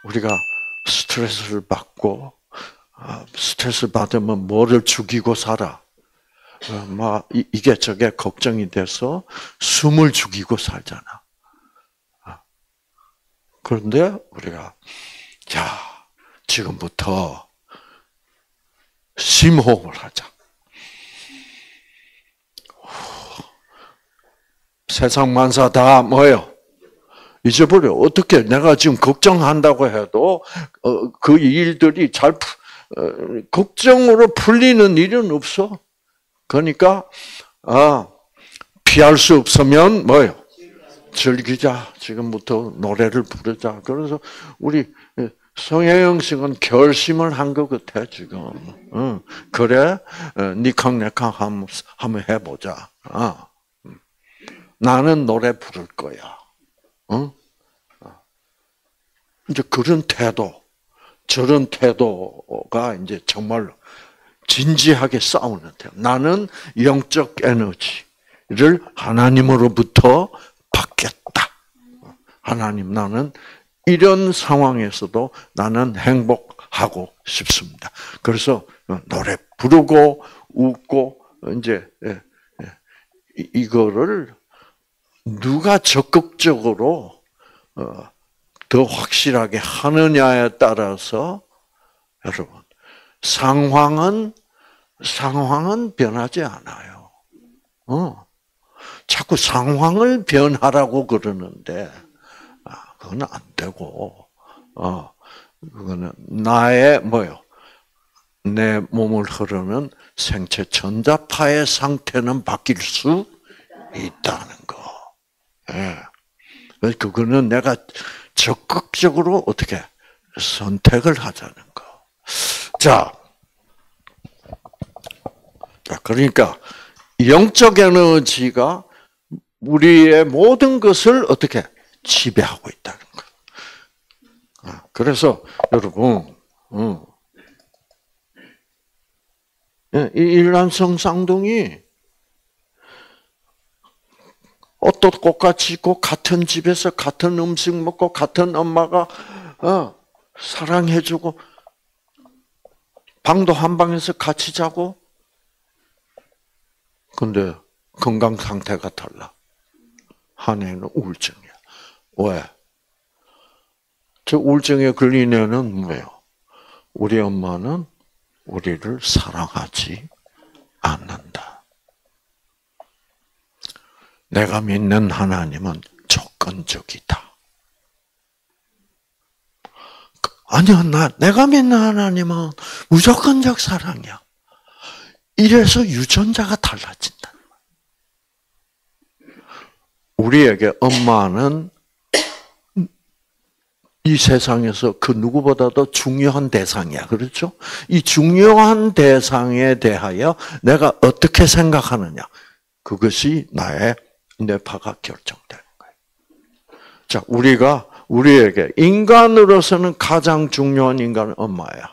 우리가 스트레스를 받고 스트레스 받으면 뭐를 죽이고 살아? 막 이게 저게 걱정이 돼서 숨을 죽이고 살잖아. 그런데 우리가 자 지금부터 심호흡을 하자. 세상 만사 다 뭐예요? 잊어버려. 어떻게 내가 지금 걱정한다고 해도 그 일들이 잘 걱정으로 풀리는 일은 없어. 그러니까 피할 수 없으면 뭐예요? 즐기자. 지금부터 노래를 부르자. 그래서 우리 성혜영 씨는 결심을 한 것 같아 지금. 그래, 니캉네캉 한번 해보자. 나는 노래 부를 거야. 이제 그런 태도, 저런 태도가 이제 정말로 진지하게 싸우는 태도. 나는 영적 에너지를 하나님으로부터 받겠다. 하나님, 나는 이런 상황에서도 나는 행복하고 싶습니다. 그래서 노래 부르고 웃고 이제 이거를 누가 적극적으로 더 확실하게 하느냐에 따라서 여러분 상황은 변하지 않아요. 자꾸 상황을 변하라고 그러는데 그건 안 되고 그거는 나의 내 몸을 흐르는 생체 전자파의 상태는 바뀔 수 있다는 거. 예. 그거는 내가 적극적으로 어떻게 선택을 하자는 거. 자, 그러니까 영적 에너지가 우리의 모든 것을 어떻게 지배하고 있다는 거. 그래서 여러분, 이 일란성 쌍둥이 옷도 똑같이 입고 같은 집에서 같은 음식 먹고 같은 엄마가 사랑해주고 방도 한 방에서 같이 자고 근데 건강 상태가 달라. 한 애는 우울증이야. 왜? 저 우울증에 걸린 애는 뭐예요? 우리 엄마는 우리를 사랑하지 않는다. 내가 믿는 하나님은 조건적이다. 아니야, 내가 믿는 하나님은 무조건적 사랑이야. 이래서 유전자가 달라진다. 우리에게 엄마는 이 세상에서 그 누구보다도 중요한 대상이야. 그렇죠? 이 중요한 대상에 대하여 내가 어떻게 생각하느냐. 그것이 나의 뇌파가 결정되는 거예요. 자, 우리에게 인간으로서는 가장 중요한 인간은 엄마야.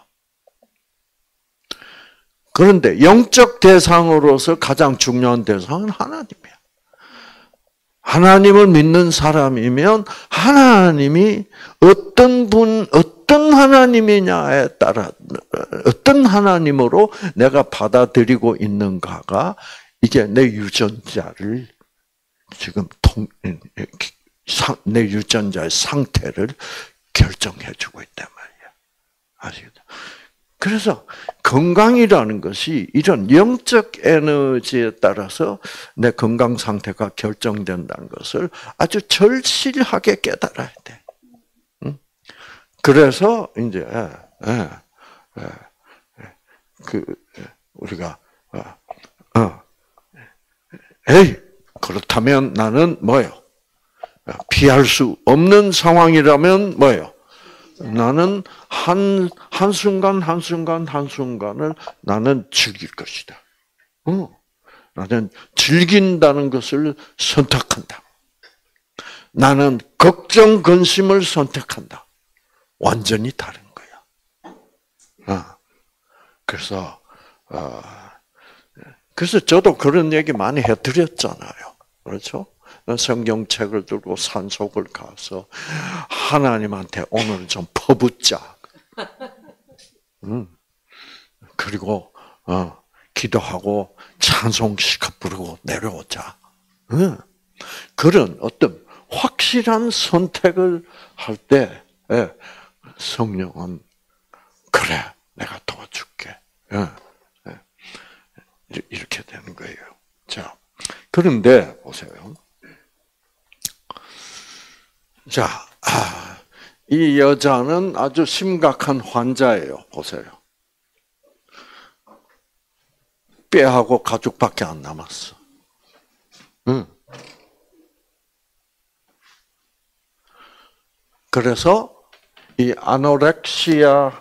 그런데 영적 대상으로서 가장 중요한 대상은 하나님이야. 하나님을 믿는 사람이면 하나님이 어떤 하나님이냐에 따라 어떤 하나님으로 내가 받아들이고 있는가가 이게 내 유전자를 지금 내 유전자의 상태를 결정해주고 있단 말이야. 아시겠죠? 그래서 건강이라는 것이 이런 영적 에너지에 따라서 내 건강 상태가 결정된다는 것을 아주 절실하게 깨달아야 돼. 그래서 이제 우리가 그렇다면 나는 뭐예요? 피할 수 없는 상황이라면 뭐예요? 나는 한순간을 나는 즐길 것이다. 나는 즐긴다는 것을 선택한다. 나는 걱정, 근심을 선택한다. 완전히 다른 거야. 그래서 저도 그런 얘기 많이 해드렸잖아요. 그렇죠? 성경책을 들고 산속을 가서 하나님한테 오늘 좀 퍼붓자. 그리고 기도하고 찬송시켜 부르고 내려오자. 그런 어떤 확실한 선택을 할 때 성령은 그래 내가 도와줄게. 이렇게 되는 거예요. 자, 그런데 보세요. 자, 이 여자는 아주 심각한 환자예요. 보세요. 뼈하고 가죽밖에 안 남았어. 그래서 이 아노렉시아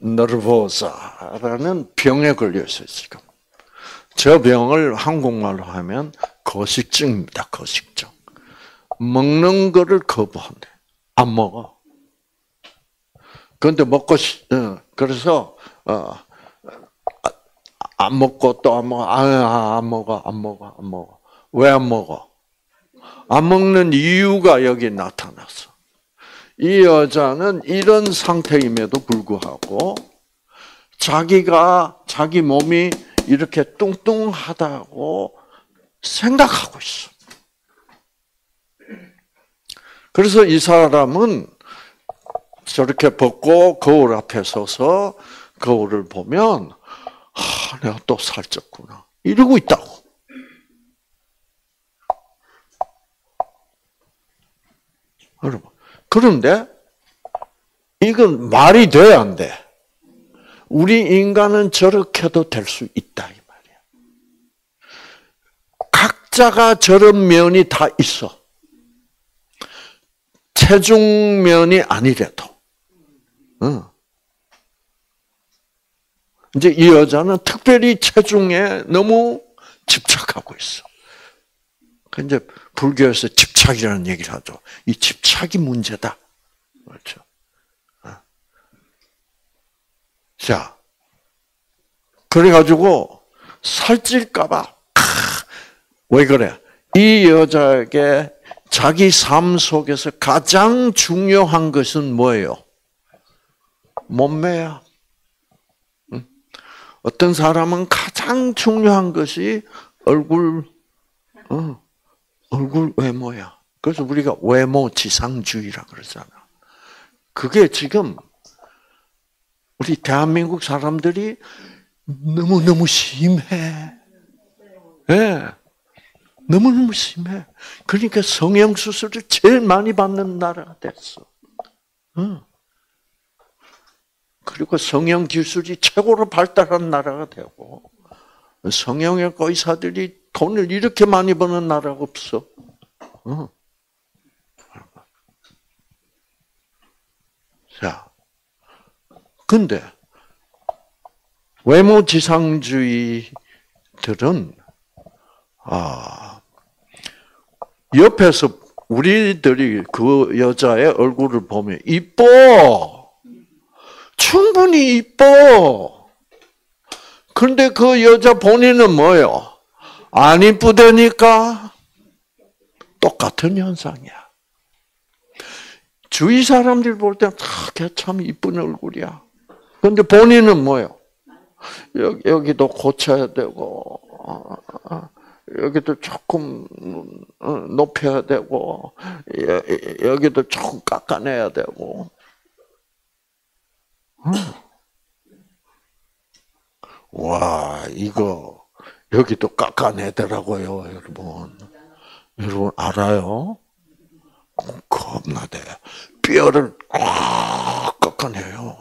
너르보사라는 병에 걸려 있어요, 지금. 저 병을 한국말로 하면 거식증입니다, 거식증. 먹는 거를 거부한대. 안 먹어. 그런데 그래서, 안 먹고 또 안 먹어. 안 먹어. 왜 안 먹어? 안 먹는 이유가 여기 나타났어. 이 여자는 이런 상태임에도 불구하고 자기 몸이 이렇게 뚱뚱하다고 생각하고 있어. 그래서 이 사람은 저렇게 벗고 거울 앞에 서서 거울을 보면 내가 또 살쪘구나 이러고 있다고. 여러분, 그런데 이건 말이 돼, 안 돼? 우리 인간은 저렇게도 될 수 있다 이 말이야. 각자가 저런 면이 다 있어. 체중면이 아니래도. 이제 이 여자는 특별히 체중에 너무 집착하고 있어. 이제 불교에서 집착이라는 얘기를 하죠. 이 집착이 문제다. 그렇죠. 자, 그래가지고 살찔까봐 왜 그래? 이 여자에게 자기 삶 속에서 가장 중요한 것은 뭐예요? 몸매야. 어떤 사람은 가장 중요한 것이 얼굴 외모야. 그래서 우리가 외모 지상주의라 그러잖아. 그게 지금 우리 대한민국 사람들이 너무너무 심해. 네. 너무너무 심해. 그러니까 성형수술을 제일 많이 받는 나라가 됐어. 그리고 성형기술이 최고로 발달한 나라가 되고 성형외과 의사들이 돈을 이렇게 많이 버는 나라가 없어. 자, 근데 외모지상주의들은 옆에서 우리들이 그 여자의 얼굴을 보면 이뻐. 충분히 이뻐. 그런데 그 여자 본인은 뭐예요? 안 이쁘다니까? 똑같은 현상이야. 주위 사람들 볼 때는 걔 참 이쁜 얼굴이야. 그런데 본인은 뭐예요? 여기도 고쳐야 되고, 여기도 조금 높여야 되고, 여기도 조금 깎아내야 되고. 와, 이거 여기도 깎아내더라고요, 여러분. 여러분 알아요? 겁나대. 뼈를 꽉 깎아내요.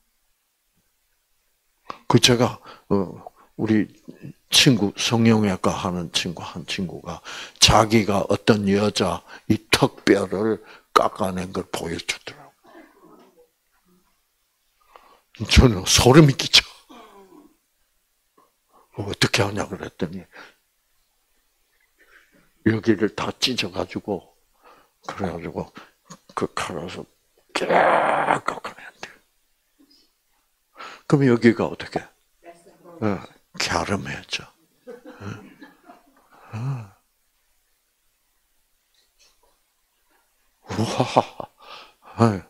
그 제가 우리 친구 성형외과 하는 한 친구가 자기가 어떤 여자 이 턱뼈를 깎아낸 걸 보여주더라고. 저는 소름이 끼쳐. 어떻게 하냐 그랬더니 여기를 다 찢어가지고 그래가지고 그 칼로서 쫙 깎아낸대. 그럼 여기가 어떻게? 갸름해져. 와.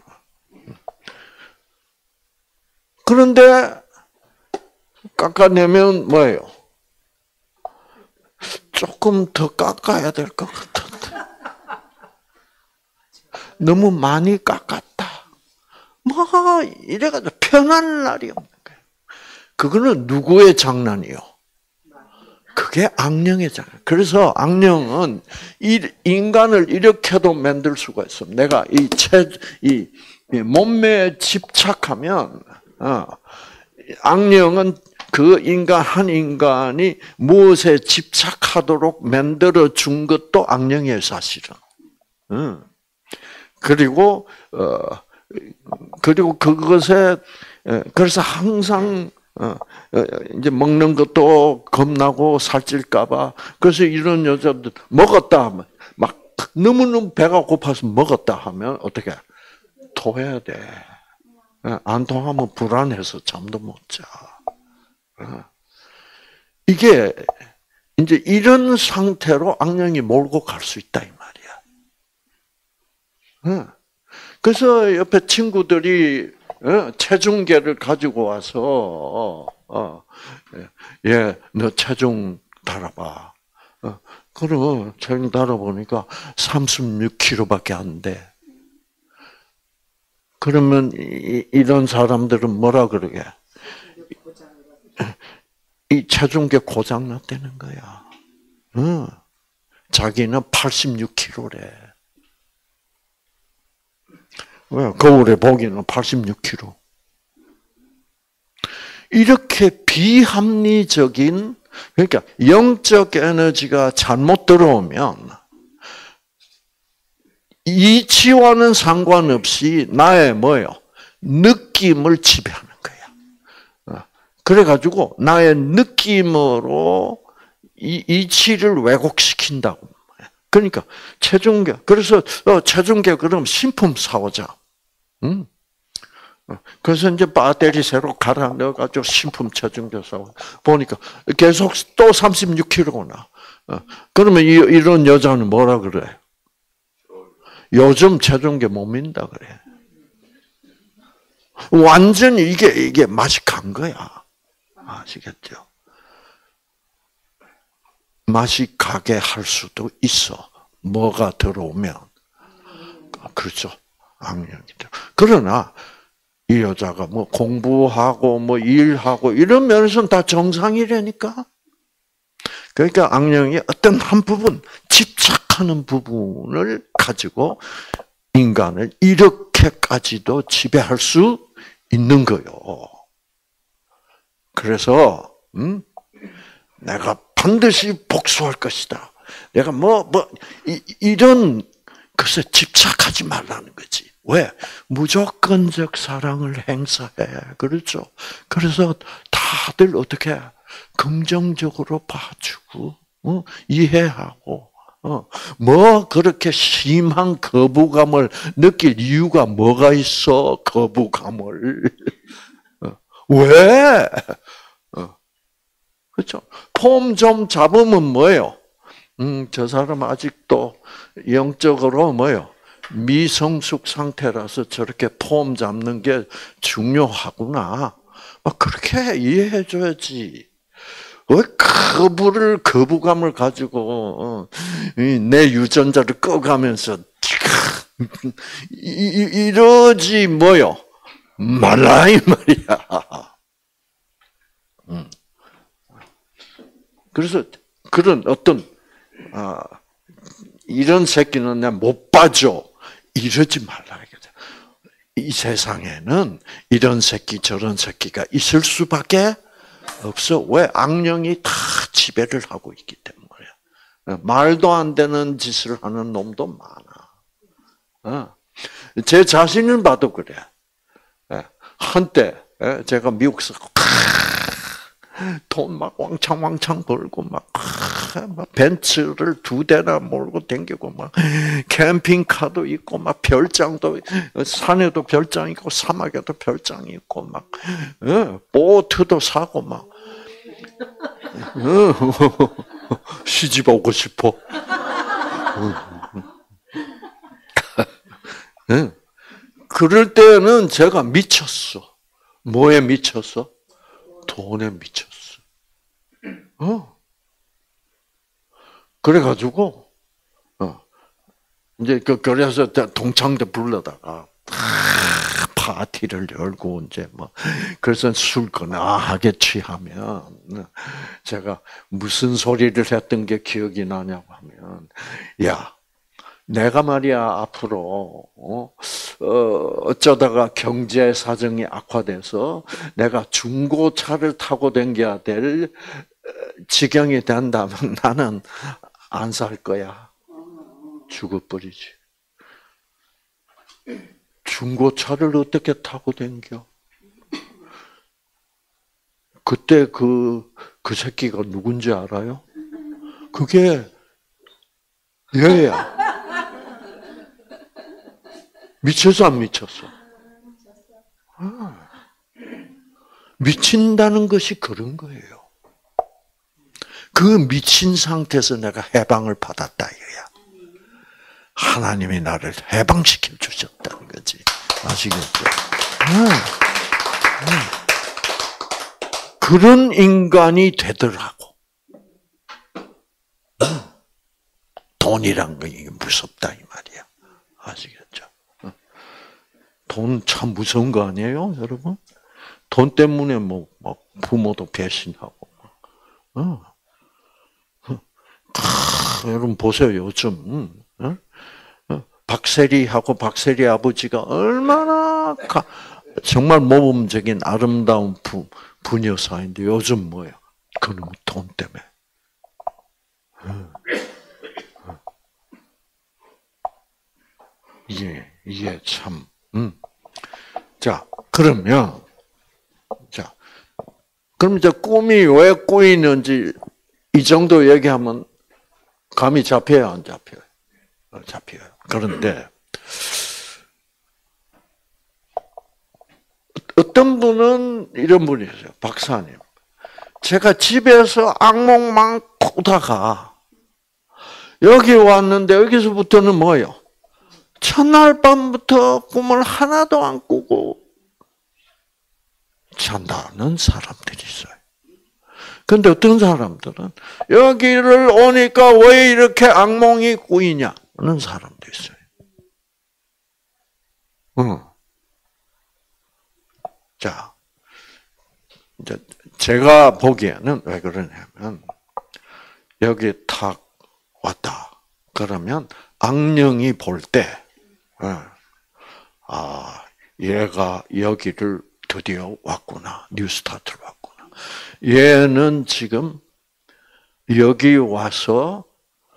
그런데 깎아내면 뭐예요? 조금 더 깎아야 될 것 같은데. 너무 많이 깎았다. 뭐 이래가지고 편한 날이 없는 거예요. 그거는 누구의 장난이요? 그게 악령의 장난. 그래서 악령은 인간을 이렇게도 만들 수가 있어. 내가 이 몸매에 집착하면 악령은 그 한 인간이 무엇에 집착하도록 만들어 준 것도 악령이에요, 사실은. 그리고 그것에 그래서 항상 이제 먹는 것도 겁나고 살찔까봐. 그래서 이런 여자들 먹었다 하면 막 너무너무 배가 고파서 먹었다 하면 어떻게 토해야 돼. 안 토하면 불안해서 잠도 못 자. 이게 이제 이런 상태로 악령이 몰고 갈 수 있다 이 말이야. 그래서 옆에 친구들이 체중계를 가지고 와서 너 체중 달아봐. 그럼 체중 달아보니까 36kg밖에 안 돼. 그러면 이런 사람들은 뭐라 그러게? 이 체중계 고장 났다는 거야. 자기는 86kg래. 왜? 거울에 보기는 86kg. 이렇게 비합리적인, 그러니까 영적 에너지가 잘못 들어오면 이치와는 상관없이 나의 뭐예요? 느낌을 지배하는 거야. 그래가지고 나의 느낌으로 이치를 왜곡시킨다고. 그러니까 체중계. 그래서 체중계 그럼 신품 사오자. 그래서 이제 배터리 새로 갈아 넣어가지고 신품 체중계 사오. 보니까 계속 또 36kg나. 그러면 이런 여자는 뭐라 그래? 요즘 체중계 못 민다 그래. 완전히 이게 맛이 간 거야. 아시겠죠? 맛이 가게 할 수도 있어. 뭐가 들어오면. 그렇죠. 악령이 들어. 그러나 이 여자가 뭐 공부하고 뭐 일하고 이런 면에서는 다 정상이라니까. 그러니까 악령이 어떤 한 부분, 집착하는 부분을 가지고 인간을 이렇게까지도 지배할 수 있는 거요. 그래서 내가 반드시 복수할 것이다. 내가 이런 것에 집착하지 말라는 거지. 왜? 무조건적 사랑을 행사해. 그렇죠? 그래서 다들 어떻게 긍정적으로 봐주고, 이해하고, 뭐 그렇게 심한 거부감을 느낄 이유가 뭐가 있어? 거부감을. 왜? 그렇죠? 폼 좀 잡으면 뭐예요? 저 사람 아직도 영적으로 뭐예요? 미성숙 상태라서 저렇게 폼 잡는 게 중요하구나. 그렇게 이해해줘야지. 왜 거부감을 가지고 내 유전자를 꺼가면서 이러지 뭐요? 말라 이 말이야. 그래서 그런 어떤 이런 새끼는 내가 못 봐줘 이러지 말라 이거죠. 이 세상에는 이런 새끼 저런 새끼가 있을 수밖에 없어. 왜? 악령이 다 지배를 하고 있기 때문에. 말도 안 되는 짓을 하는 놈도 많아. 제 자신을 봐도 그래. 한때 제가 미국에서 돈 막 왕창 벌고 막 벤츠를 2대나 몰고 다니고 막 캠핑카도 있고 막 별장도 산에도 별장 있고 사막에도 별장 있고 막 보트도 사고 막 시집 오고 싶어. 네. 그럴 때는 제가 미쳤어. 뭐에 미쳤어? 돈에 미쳤어. 그래가지고, 이제 그래서 동창들 불러다가, 파티를 열고, 이제 그래서 술 거나하게 취하면, 제가 무슨 소리를 했던 게 기억이 나냐고 하면, 야, 내가 말이야, 앞으로, 어쩌다가 경제 사정이 악화돼서 내가 중고차를 타고 다녀야 될 지경이 된다면 나는 안 살 거야. 죽어버리지. 중고차를 어떻게 타고 다녀? 그때 그 새끼가 누군지 알아요? 그게 얘야. 미쳤어, 안 미쳤어? 미친다는 것이 그런 거예요. 그 미친 상태에서 내가 해방을 받았다 이거야. 하나님이 나를 해방시켜 주셨다는 거지. 아시겠죠? 그런 인간이 되더라고. 돈이란 거 이게 무섭다 이 말이야. 아시겠죠? 돈 참 무서운 거 아니에요, 여러분? 돈 때문에 막 부모도 배신하고. 여러분 보세요, 요즘 박세리하고 박세리 아버지가 얼마나 정말 모범적인 아름다운 부녀사인데 요즘 뭐예요? 그놈 돈 때문에. 이게 참. 자, 그럼 이제 꿈이 왜 꾸이는지 이 정도 얘기하면 감이 잡혀요, 안 잡혀요? 잡혀요. 그런데 어떤 분은 이런 분이 있어요. 박사님, 제가 집에서 악몽만 꾸다가 여기 왔는데 여기서부터는 뭐예요? 첫날 밤부터 꿈을 하나도 안 꾸고 잔다는 사람들이 있어요. 근데 어떤 사람들은 여기를 오니까 왜 이렇게 악몽이 꾸이냐는 사람도 있어요. 자, 이제 제가 보기에는 왜 그러냐면 여기 탁 왔다. 그러면 악령이 볼 때, 얘가 여기를 드디어 왔구나. 뉴스타트로 왔구나. 얘는 지금 여기 와서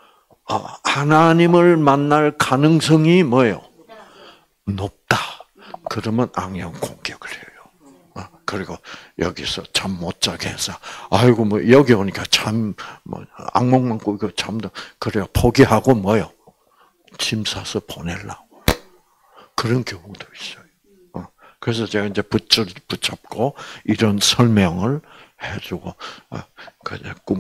하나님을 만날 가능성이 뭐예요? 높다. 그러면 악령 공격을 해요. 그리고 여기서 잠 못 자게 해서 아이고 뭐 여기 오니까 참 뭐 악몽만 꾸고 잠도 그래야 포기하고 뭐요? 짐 싸서 보내려고. 그런 경우도 있어요. 그래서 제가 이제 붙잡고 이런 설명을 해주고, 꿈,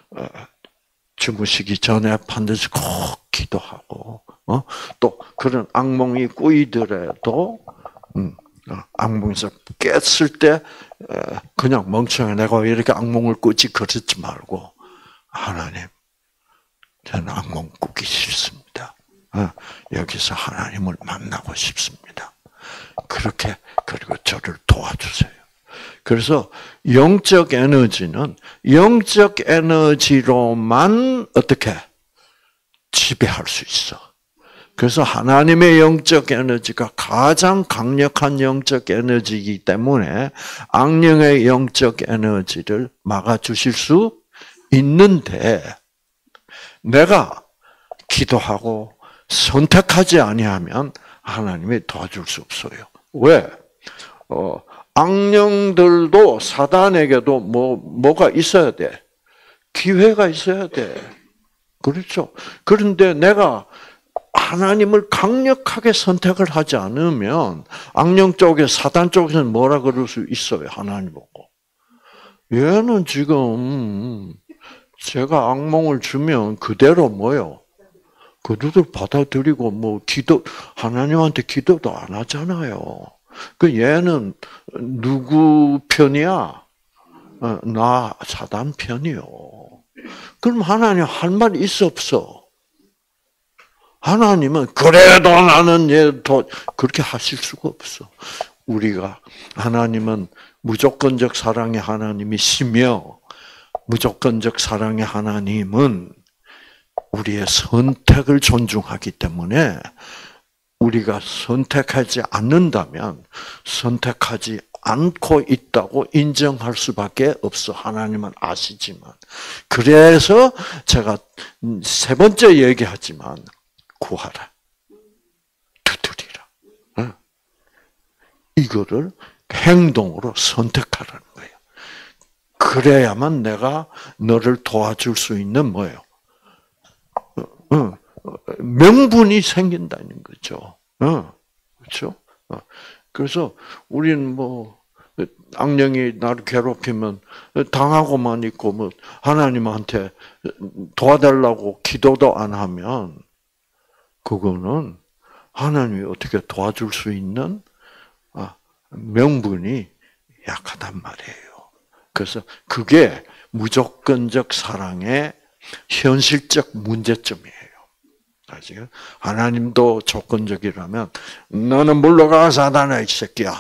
주무시기 전에 반드시 꼭 기도하고, 또 그런 악몽이 꾸이더라도, 악몽에서 깼을 때, 그냥 멍청해. 내가 왜 이렇게 악몽을 꾸지? 그러지 말고, 하나님, 저는 악몽 꾸기 싫습니다. 여기서 하나님을 만나고 싶습니다. 그렇게, 그리고 저를 도와주세요. 그래서 영적 에너지는 영적 에너지로만 어떻게 지배할 수 있어. 그래서 하나님의 영적 에너지가 가장 강력한 영적 에너지이기 때문에 악령의 영적 에너지를 막아주실 수 있는데 내가 기도하고 선택하지 아니하면 하나님이 도와줄 수 없어요. 왜? 악령들도 사단에게도 뭐가 있어야 돼? 기회가 있어야 돼. 그렇죠? 그런데 내가 하나님을 강력하게 선택을 하지 않으면 악령 쪽에 사단 쪽에서는 뭐라 그럴 수 있어요. 하나님 보고. 얘는 지금 제가 악몽을 주면 그대로 뭐요? 그들을 받아들이고 뭐 하나님한테 기도도 안 하잖아요. 그 얘는 누구 편이야? 나 사단 편이요. 그럼 하나님 할 말 있어 없어? 하나님은 그래도 나는 얘도 그렇게 하실 수가 없어. 우리가 하나님은 무조건적 사랑의 하나님이시며 무조건적 사랑의 하나님은 우리의 선택을 존중하기 때문에 우리가 선택하지 않는다면 선택하지 않고 있다고 인정할 수밖에 없어. 하나님은 아시지만. 그래서 제가 세 번째 얘기하지만 구하라. 두드리라. 이거를 행동으로 선택하라는 거예요. 그래야만 내가 너를 도와줄 수 있는 뭐예요? 명분이 생긴다는 거죠. 그렇죠? 그래서 우리는 뭐 악령이 나를 괴롭히면 당하고만 있고 뭐 하나님한테 도와달라고 기도도 안 하면 그거는 하나님이 어떻게 도와줄 수 있는 명분이 약하단 말이에요. 그래서 그게 무조건적 사랑의 현실적 문제점이에요. 아시겠어요? 하나님도 조건적이라면 너는 물러가 사단아 이 새끼야.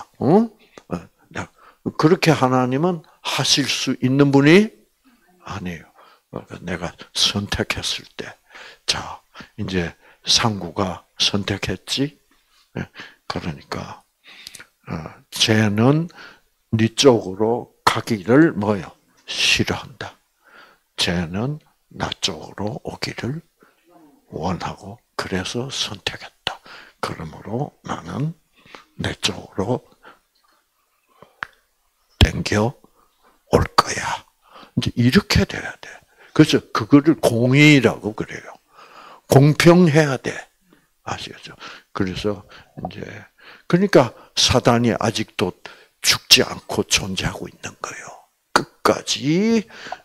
그렇게 하나님은 하실 수 있는 분이 아니에요. 내가 선택했을 때, 자 이제 상구가 선택했지. 그러니까 쟤는 네 쪽으로 가기를 뭐요? 싫어한다. 쟤는 나 쪽으로 오기를 원하고 그래서 선택했다. 그러므로 나는 내 쪽으로 땡겨 올 거야. 이제 이렇게 돼야 돼. 그래서 그거를 공의라고 그래요. 공평해야 돼. 아시겠죠? 그래서 이제 그러니까 사단이 아직도 죽지 않고 존재하고 있는 거예요. 끝까지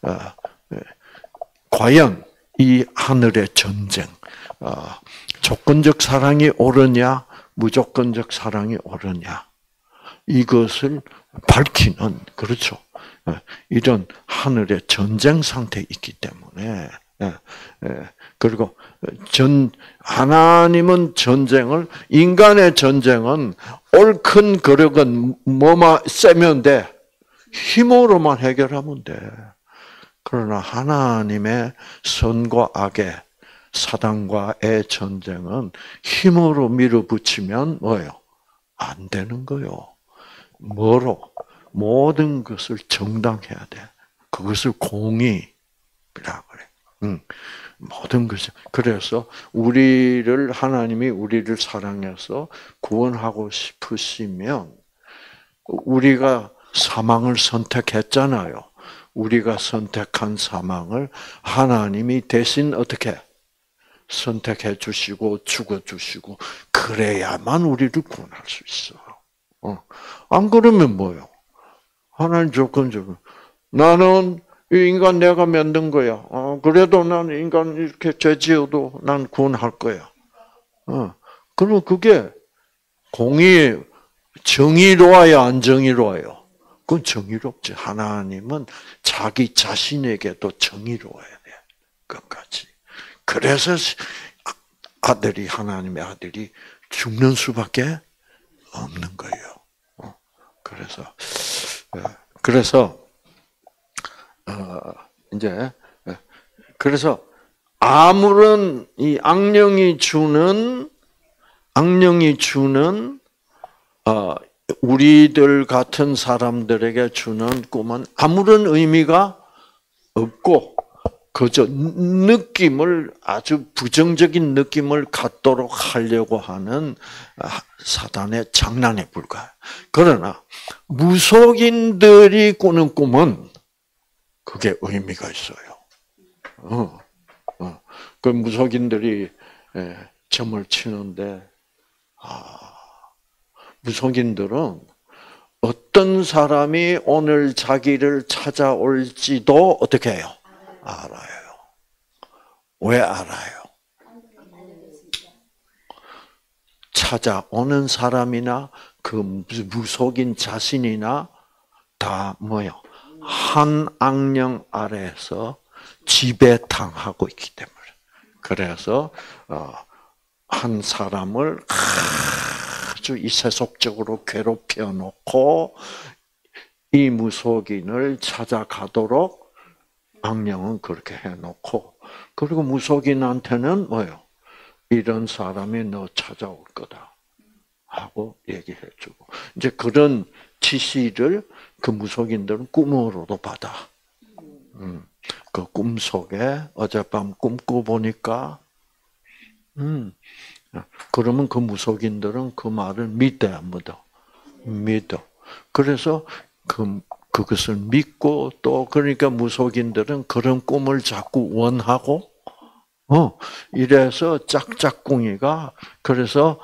과연 이 하늘의 전쟁, 조건적 사랑이 옳으냐, 무조건적 사랑이 옳으냐, 이것을 밝히는, 그렇죠. 이런 하늘의 전쟁 상태에 있기 때문에, 그리고 하나님은 전쟁을, 인간의 전쟁은 옳건 그르건 뭐만 세면 돼. 힘으로만 해결하면 돼. 그러나 하나님의 선과 악의 사단과의 전쟁은 힘으로 밀어붙이면 뭐예요? 안 되는 거요. 뭐로? 모든 것을 정당해야 돼. 그것을 공의라고 그래. 모든 것을. 그래서 하나님이 우리를 사랑해서 구원하고 싶으시면 우리가 사망을 선택했잖아요. 우리가 선택한 사망을 하나님이 대신 어떻게 선택해 주시고 죽어 주시고 그래야만 우리를 구원할 수 있어. 안 그러면 뭐요? 하나님 조건적으로 나는 이 인간 내가 만든 거야. 그래도 난 인간 이렇게 죄 지어도 난 구원할 거야. 그러면 그게 정의로워야 안 정의로워요? 그건 정의롭지. 하나님은 자기 자신에게도 정의로워야 돼. 끝까지. 그래서 하나님의 아들이 죽는 수밖에 없는 거예요. 그래서 아무런 이 악령이 주는 우리들 같은 사람들에게 주는 꿈은 아무런 의미가 없고 그저 느낌을 아주 부정적인 느낌을 갖도록 하려고 하는 사단의 장난에 불과해요. 그러나 무속인들이 꾸는 꿈은 그게 의미가 있어요. 그 무속인들이 점을 치는데 무속인들은 어떤 사람이 오늘 자기를 찾아올지도 어떻게 해요? 알아요. 왜 알아요? 찾아오는 사람이나 그 무속인 자신이나 다 뭐요? 한 악령 아래에서 지배당하고 있기 때문에. 그래서 한 사람을 아주 이세속적으로 괴롭혀 놓고 이 무속인을 찾아가도록 악령은 그렇게 해놓고, 그리고 무속인한테는 뭐요? 이런 사람이 너 찾아올 거다 하고 얘기해주고, 이제 그런 지시를 그 무속인들은 꿈으로도 받아. 그 꿈 속에 어젯밤 꿈 꾸보니까, 그러면 그 무속인들은 그 말을 믿대, 안 믿어? 믿어. 그래서 그것을 믿고, 또 그러니까 무속인들은 그런 꿈을 자꾸 원하고, 이래서 짝짝꿍이가, 그래서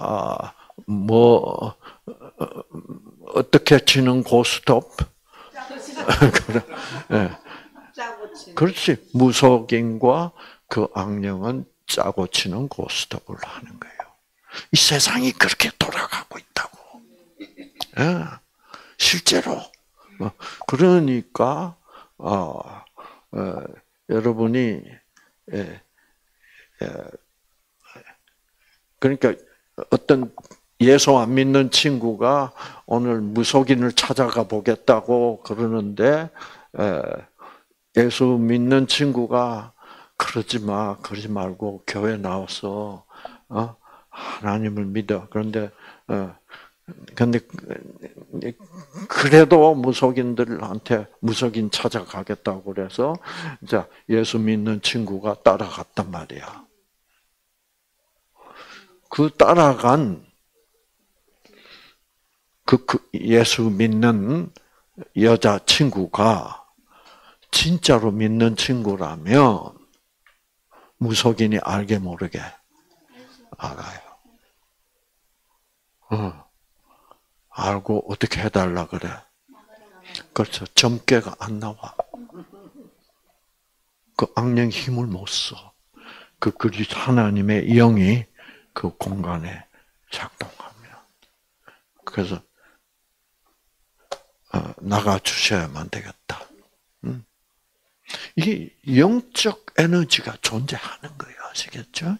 어떻게 치는 고스톱? 그래, 네. 그렇지. 무속인과 그 악령은 짜고 치는 고스톱을 하는 거예요. 이 세상이 그렇게 돌아가고 있다고. 예, 실제로. 그러니까 여러분이 그러니까 어떤 예수 안 믿는 친구가 오늘 무속인을 찾아가 보겠다고 그러는데, 예수 믿는 친구가 그러지 말고 교회 나와서 하나님을 믿어. 그런데 그래도 무속인들한테 무속인 찾아가겠다고 그래서 자, 예수 믿는 친구가 따라갔단 말이야. 그 따라간 그 예수 믿는 여자 친구가 진짜로 믿는 친구라면 무속인이 알게 모르게 알아요. 알고 어떻게 해달라 그래? 그렇죠. 점괘가 안 나와. 그 악령 힘을 못 써. 그 하나님의 영이 그 공간에 작동하면. 그래서 나가 주셔야만 되겠다. 이 영적 에너지가 존재하는 거예요. 아시겠죠?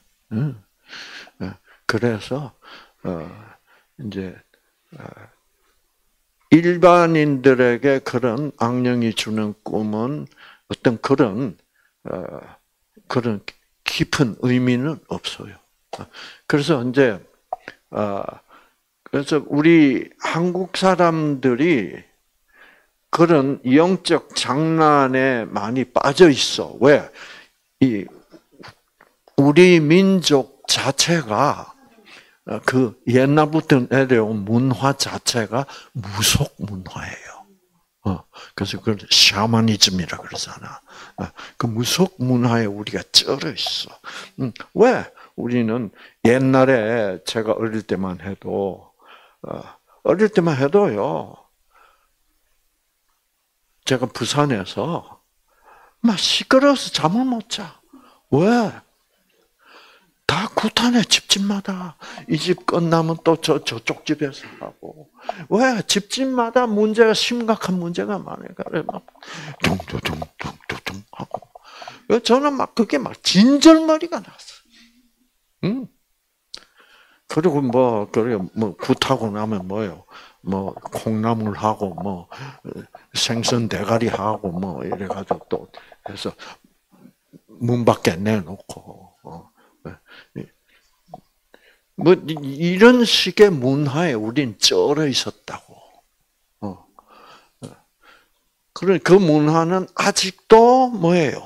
그래서 이제 일반인들에게 그런 악령이 주는 꿈은 어떤 그런 깊은 의미는 없어요. 그래서 이제 그래서 우리 한국 사람들이 그런 영적 장난에 많이 빠져 있어. 왜? 우리 민족 자체가 그 옛날부터 내려온 문화 자체가 무속 문화예요. 그래서 그걸 샤머니즘이라 그러잖아. 그 무속 문화에 우리가 쩔어 있어. 왜? 우리는 옛날에 제가 어릴 때만 해도요. 제가 부산에서 막 시끄러워서 잠을 못 자. 왜? 다 구탄해, 집집마다. 이 집 끝나면 또 저쪽 집에서 하고. 왜? 집집마다 문제가, 심각한 문제가 많으니까, 막, 둥둥둥둥둥 하고. 저는 막, 그게 막 진절머리가 났어. 그리고 굿하고 나면 뭐요? 콩나물 하고, 생선 대가리 하고, 이래가지고 또, 해서, 문 밖에 내놓고, 이런 식의 문화에 우린 쩔어 있었다고. 그러니 그 문화는 아직도 뭐예요?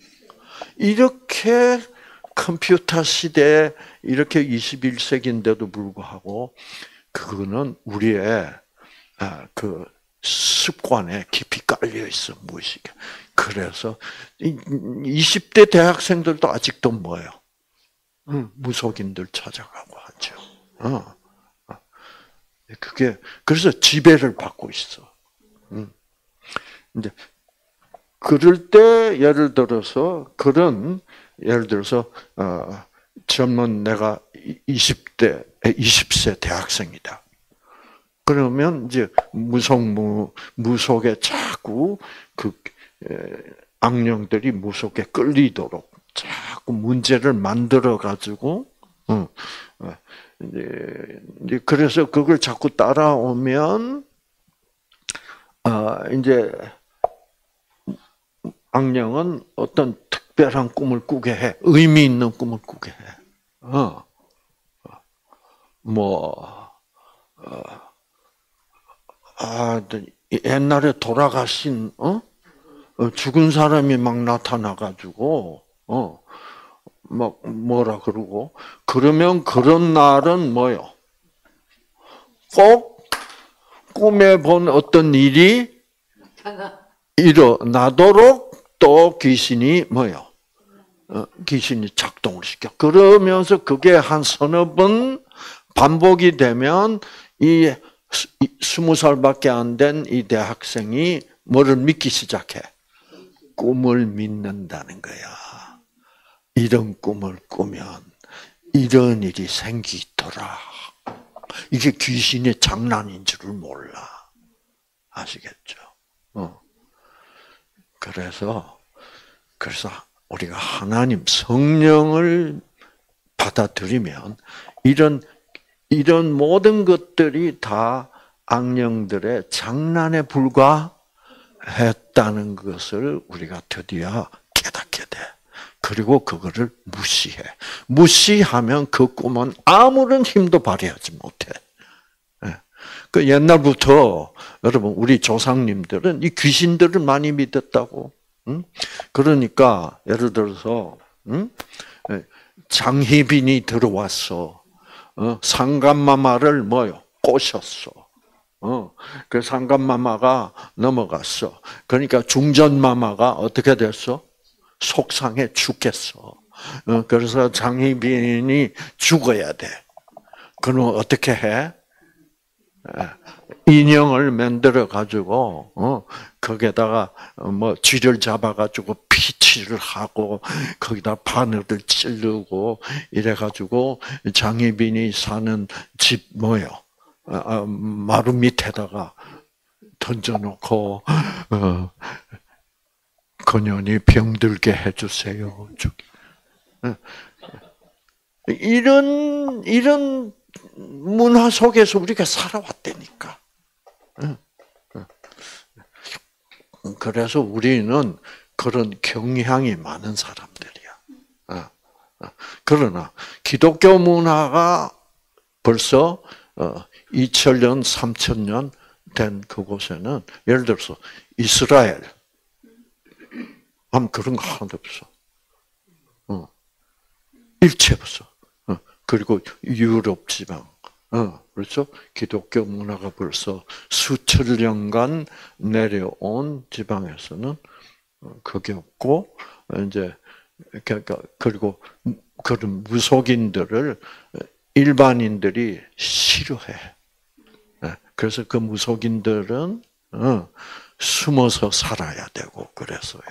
이렇게 컴퓨터 시대에 이렇게 21세기인데도 불구하고 그거는 우리의 그 습관에 깊이 깔려 있어, 무의식에. 그래서 20대 대학생들도 아직도 뭐예요? 무속인들 찾아가고 하죠. 그게 그래서 지배를 받고 있어. 이제 그럴 때 예를 들어서 젊은 내가 20세 대학생이다. 그러면 이제 무속에 자꾸 그 악령들이 무속에 끌리도록 자꾸 문제를 만들어 가지고, 이제 그래서 그걸 자꾸 따라오면, 이제 악령은 어떤 특별한 꿈을 꾸게 해, 의미 있는 꿈을 꾸게 해. 옛날에 돌아가신, 죽은 사람이 막 나타나가지고, 막 뭐라 그러고, 그러면 그런 날은 뭐요? 꼭 꿈에 본 어떤 일이 일어나도록 또 귀신이 뭐요? 귀신이 작동을 시켜. 그러면서 그게 한 서너 번 반복이 되면 이 20살밖에 안 된 이 대학생이 뭐를 믿기 시작해? 꿈을 믿는다는 거야. 이런 꿈을 꾸면 이런 일이 생기더라. 이게 귀신의 장난인 줄을 몰라. 아시겠죠? 그래서 우리가 하나님 성령을 받아들이면 이런 모든 것들이 다 악령들의 장난에 불과했다는 것을 우리가 드디어 깨닫게 돼. 그리고 그거를 무시하면 그 꿈은 아무런 힘도 발휘하지 못해. 그 옛날부터 여러분 우리 조상님들은 이 귀신들을 많이 믿었다고. 그러니까 예를 들어서 장희빈이 들어왔어. 상감마마를 꼬셨어. 그 상감마마가 넘어갔어. 그러니까 중전마마가 어떻게 됐어? 속상해 죽겠어. 그래서 장희빈이 죽어야 돼. 그럼 어떻게 해? 인형을 만들어 가지고 거기에다가 쥐를 잡아 가지고 피치를 하고 거기다 바늘을 찌르고 이래 가지고 장희빈이 사는 집 마루 밑에다가 던져 놓고 그년이 병들게 해 주세요. 이런 문화 속에서 우리가 살아왔다니까. 그래서 우리는 그런 경향이 많은 사람들이야. 그러나 기독교 문화가 벌써 2000년, 3000년 된 그곳에는 예를 들어서 이스라엘 하면 그런 거 하나도 없어. 일체 없어. 그리고 유럽 지방, 그렇죠? 기독교 문화가 벌써 수천 년간 내려온 지방에서는 그게 없고, 이제, 그리고 그런 무속인들을 일반인들이 싫어해. 그래서 그 무속인들은 숨어서 살아야 되고, 그래서요.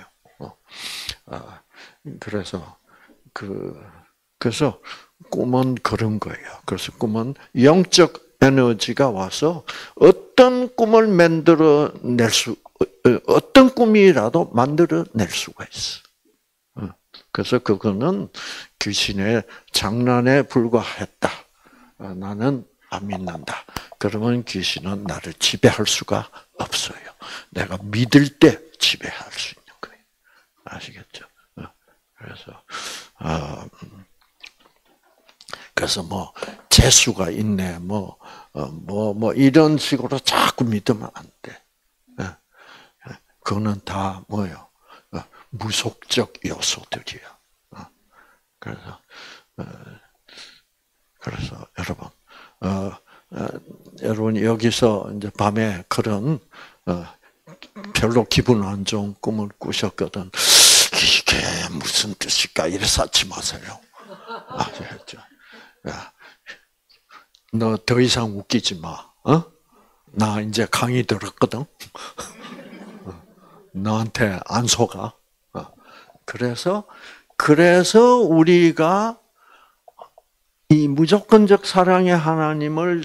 그래서 꿈은 그런 거예요. 그래서 꿈은 영적 에너지가 와서 어떤 꿈을 어떤 꿈이라도 만들어낼 수가 있어. 그래서 그거는 귀신의 장난에 불과했다. 나는 안 믿는다. 그러면 귀신은 나를 지배할 수가 없어요. 내가 믿을 때 지배할 수 있는 거예요. 아시겠죠? 그래서 재수가 있네, 이런 식으로 자꾸 믿으면 안 돼. 그거는 다 뭐요? 무속적 요소들이야. 그래서 여러분 여기서 이제 밤에 그런 별로 기분 안 좋은 꿈을 꾸셨거든. 이게 무슨 뜻일까? 이래 쌓지 마세요. 아시겠죠? 야, 너 더 이상 웃기지 마. 나 이제 강의 들었거든. 너한테 안 속아. 그래서 우리가 이 무조건적 사랑의 하나님을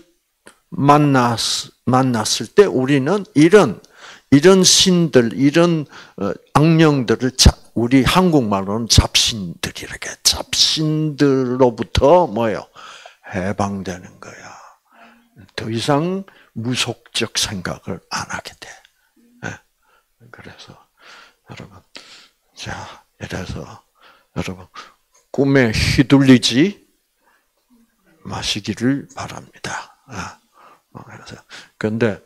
만났을 때 우리는 이런 신들, 이런 악령들을 우리 한국말로는 잡신들이라게 잡신들로부터 뭐요? 해방되는 거야. 더 이상 무속적 생각을 안 하게 돼. 그래서 여러분, 자, 이래서 여러분 꿈에 휘둘리지 마시기를 바랍니다. 그래서 근데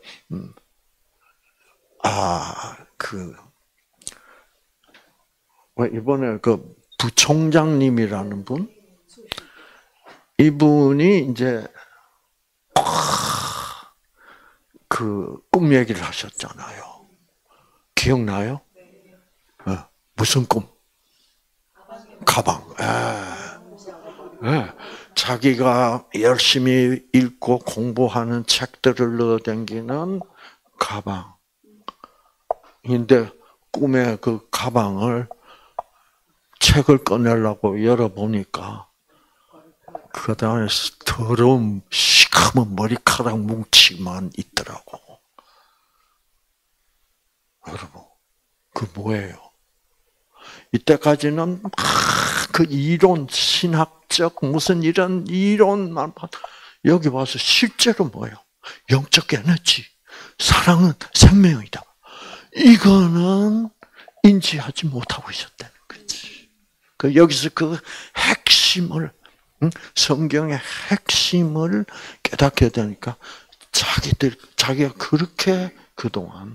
이번에 그 부총장님이라는 분, 이분이 이제 그 꿈 얘기를 하셨잖아요. 기억나요? 무슨 꿈? 가방. 자기가 열심히 읽고 공부하는 책들을 넣어당기는 가방. 근데 꿈에 그 가방을 책을 꺼내려고 열어보니까 그 다음에 더러운 시커먼 머리카락 뭉치만 있더라고. 여러분, 그 뭐예요? 이때까지는 그 이론, 신학적 무슨 이런 이론만 여기 와서 실제로 뭐예요? 영적 에너지, 사랑은 생명이다. 이거는 인지하지 못하고 있었다는 거지. 여기서 그 핵심을, 성경의 핵심을 깨닫게 되니까 자기가 그렇게 그동안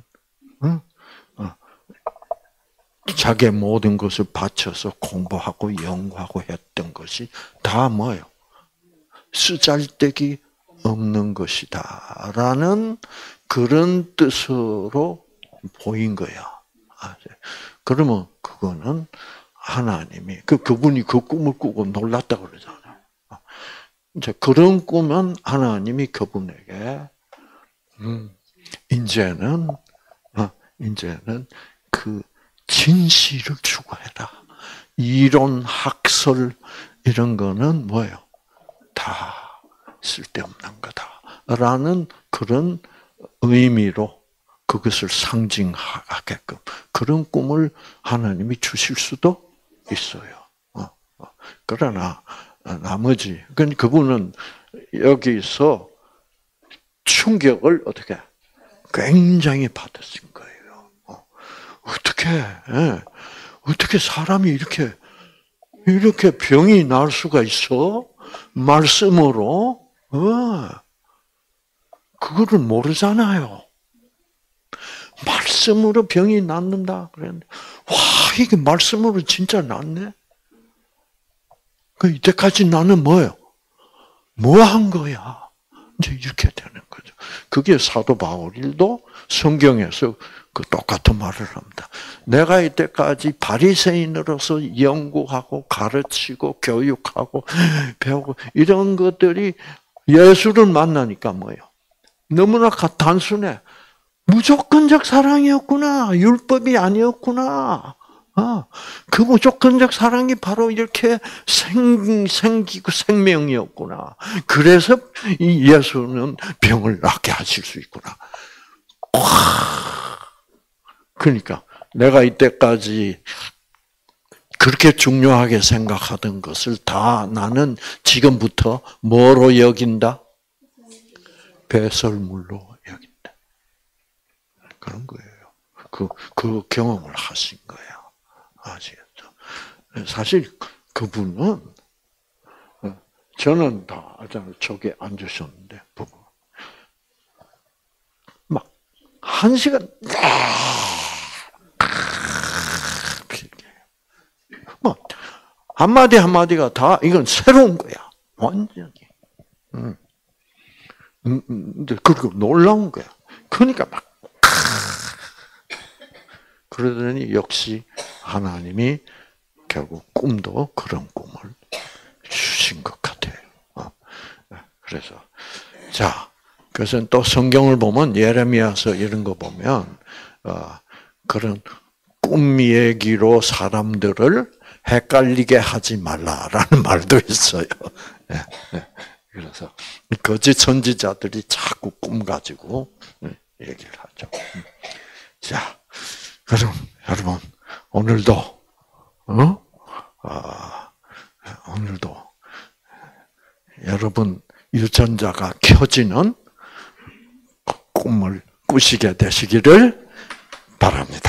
자기의 모든 것을 바쳐서 공부하고 연구하고 했던 것이 다 뭐예요? 쓰잘데기 없는 것이다. 라는 그런 뜻으로 보인 거야. 그러면 그거는 하나님이, 그분이 그 꿈을 꾸고 놀랐다고 그러잖아요. 이제 그런 꿈은 하나님이 그분에게, 이제는 그 진실을 추구해라. 이론, 학설, 이런 거는 뭐예요? 다 쓸데없는 거다. 라는 그런 의미로 그것을 상징하게끔 그런 꿈을 하나님이 주실 수도 있어요. 그러나 나머지, 그분은 여기서 충격을 어떻게 굉장히 받으신 거예요. 어떻게 사람이 이렇게 병이 날 수가 있어? 말씀으로? 그거를 모르잖아요. 말씀으로 병이 낫는다 그랬는데, 와, 이게 말씀으로 진짜 낫네? 이때까지 나는 뭐예요? 뭐 한 거야? 이제 이렇게 되는 거죠. 그게 사도 바울도 성경에서 그 똑같은 말을 합니다. 내가 이때까지 바리새인으로서 연구하고 가르치고 교육하고 배우고 이런 것들이 예수를 만나니까 뭐예요? 너무나 단순해. 무조건적 사랑이었구나. 율법이 아니었구나. 그 무조건적 사랑이 바로 이렇게 생기고 생명이었구나. 그래서 이 예수는 병을 낫게 하실 수 있구나. 그러니까 내가 이때까지 그렇게 중요하게 생각하던 것을 다 나는 지금부터 뭐로 여긴다? 배설물로 여긴다. 그런 거예요. 그 경험을 하신 거예요. 아시겠죠? 사실 그분은 저는 다 저기 앉으셨는데 부부 막 1시간 뭐 한마디 한마디가 다 이건 새로운 거야. 완전히. 그리고 놀라운 거야. 그러니까 막 그러더니 역시 하나님이 결국 꿈도 그런 꿈을 주신 것 같아요. 그래서 자, 그래서 또 성경을 보면 예레미야서 이런 거 보면 그런 꿈 얘기로 사람들을 헷갈리게 하지 말라라는 말도 있어요. 그래서 거짓 선지자들이 자꾸 꿈 가지고 얘기를 하죠. 자, 그럼 여러분 오늘도 오늘도 여러분 유전자가 켜지는 꿈을 꾸시게 되시기를 바랍니다.